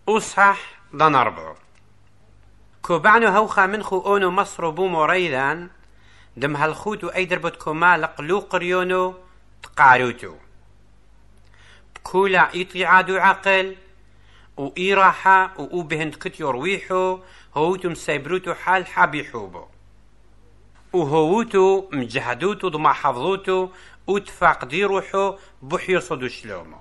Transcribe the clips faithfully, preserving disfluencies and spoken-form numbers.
أصح ضنربو كوبعنو هوخا منخو أونو مصر بومو ريدان دم هالخوتو أي دربتكو مالق لو قريونو تقاروتو بكولا إطيعادو عقل و إيراحة و بهند كتيو رويحو هوتو مسيبروتو حال حابيحوبو وهوتو مجهدوتو ضما حفظوتو وتفاق دي روحو بحيو صدو شلومو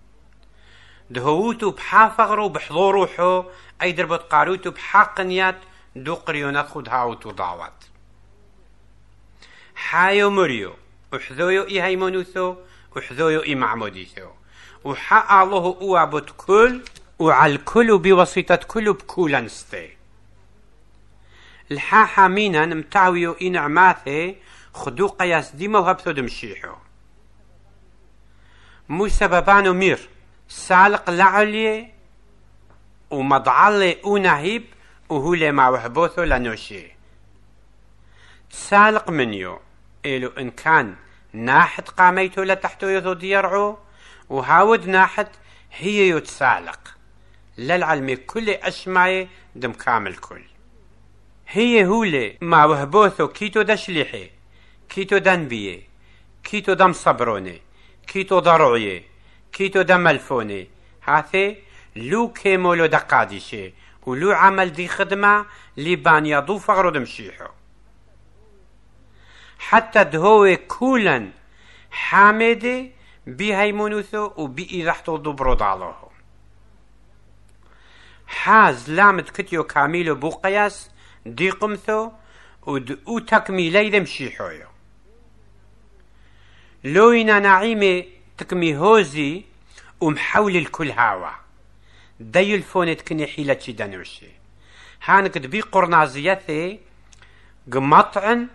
دهوتو بحافغرو بحضو روحو أي دربت قاروتو بحاقنيات دو قريونات خود هاوتو ضاوات حايو مريو وحذويو إي هيمونوثو وحذويو إي معموديثو وحق الله أوابت كل وعلى الكل بواسطة كل بكولا نستي الحاحة مينا نمتعويو إي نعماثي خدو قياس ديما وهبثو دمشيحو مو سببانو مير سالق لعلي ومضعلي ونهيب وهولي مع وحبوثو لنوشي سالق منيو إلو إن كان ناحت قاميتو لتحتو يثو ديرعو وهاود ناحت هي يتسالق للعلمي كل أشماي دم كامل كل هي هولي ما وهبوثو كيتو دشليحي كيتو دنبيه كيتو دم صبروني كيتو ضرعيه كيتو دم الفوني هاثي لو كيمولو دقاديشي ولو عمل دي خدمة لبان يضو فغرو دمشيحو حتى دهوي كولا حامدي بهيمونوثو وبإذحتو دبرو دالوهو حاز لامد كتيو كاميلو بو قياس دي قمثو ودقو تكميلي دمشيحويو لوينا نعيمي تكمي هوزي ومحول الكل هاوا دايو الفونت كني حيلة دانوشي هانك دبي قرنازيثي قمطعن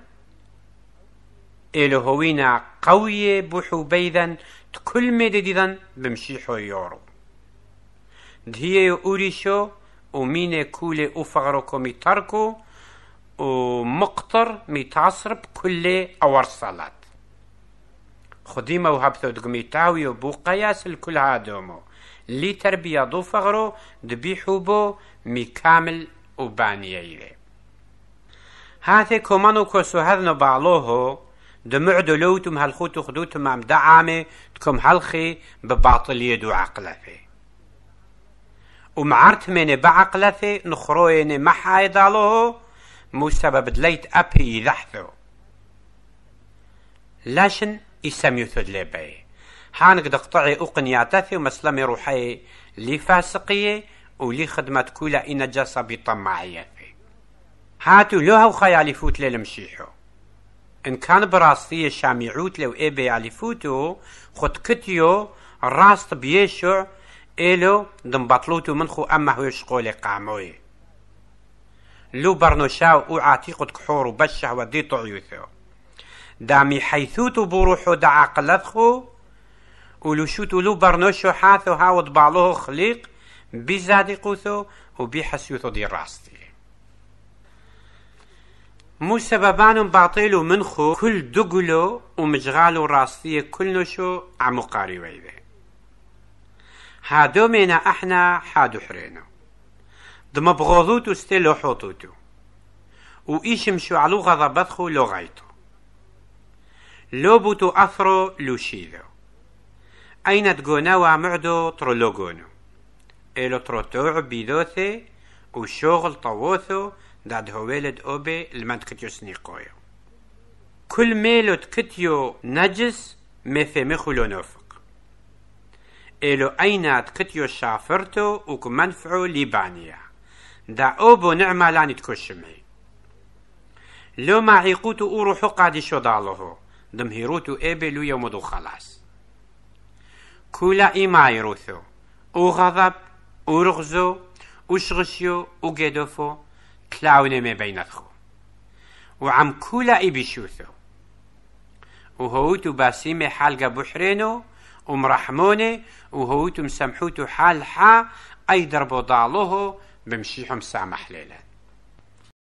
إلو هوينا قوية بوحو بيذن تكل مدددن بمشيحو يورو دهيو أوريشو وميني كولي أفغركو ميتاركو ومقطر ميتعصرب كل أور صلاة خديمة وهبثو دقميتاوي وبو قياس الكل هادومو لي تربية دو فغرو دبيحو بو مي كامل وبانييري هاثي كومانو كوسو هذنو بعلوهو دمعدو لوتم هالخوتو خدوتم ام دعامي تكم هالخي بباطلية دو عقلثي ومعارت مني بعقلثي نخرويني محاي دالوهو مو سبب دليت أبي يذحثو لاشن يسميو ثدلي بي هانك دقطعي أقنياتثي ومسلمي روحي لي فاسقية ولي خدمة كولا إن جاسا بطماعية هاتو لوها وخيالي فوت للمشيحو إن كان براستية شامعوت لو إيبي يالي فوتو خد كتيو راست بيشو إلو دنبطلوتو منخو أما هو يشقولي قاموي لو برنوشاو او عاتيقت كحور بشه ودي طعيوثو دامي حيثوتو بروحو دا عقلتخو ولو شوتو لو برنوشو حاثو هاود بعلوه خليق بزادقوثو وبيحسيوثو دي راستي مو سببانو باطيلو منخو كل دقلو ومجغالو راستي كل نشو عمو قاري ويذي هادو مينا احنا حادو حرينو دم بغوضوتو ستيلو حوطوتو وإيشم شو علو غضبتخو لو غايتو لو بوتو أثرو لو شيذو أين تقوناوا معدو ترولوغونو إلو تروتوع بيدوثي وشغل طووثو داد هويلد أوبي المند كتيو سنيقويو كل ميلو تكتيو نجس مفهمخو لو نوفق إلو أين تكتيو شافرتو وكمنفعو ليبانيا دا أوبو نعمة لاني تكشمي لو ما عيقوتو أوروحو قادي شو دالوهو دمهيروتو إيبي لو يومدو خلاص كولا إيما يروثو أو غضب أو رغزو أو شغشيو أو جدوفو تلاوني ما بينتخو وعم كولا إيبيشوثو وهوتو باسيمي حالقا بحرينو ومرحموني وهوتو مسامحوتو حال حا أي دربو ضالوهو بمشيحهم سامح ليلة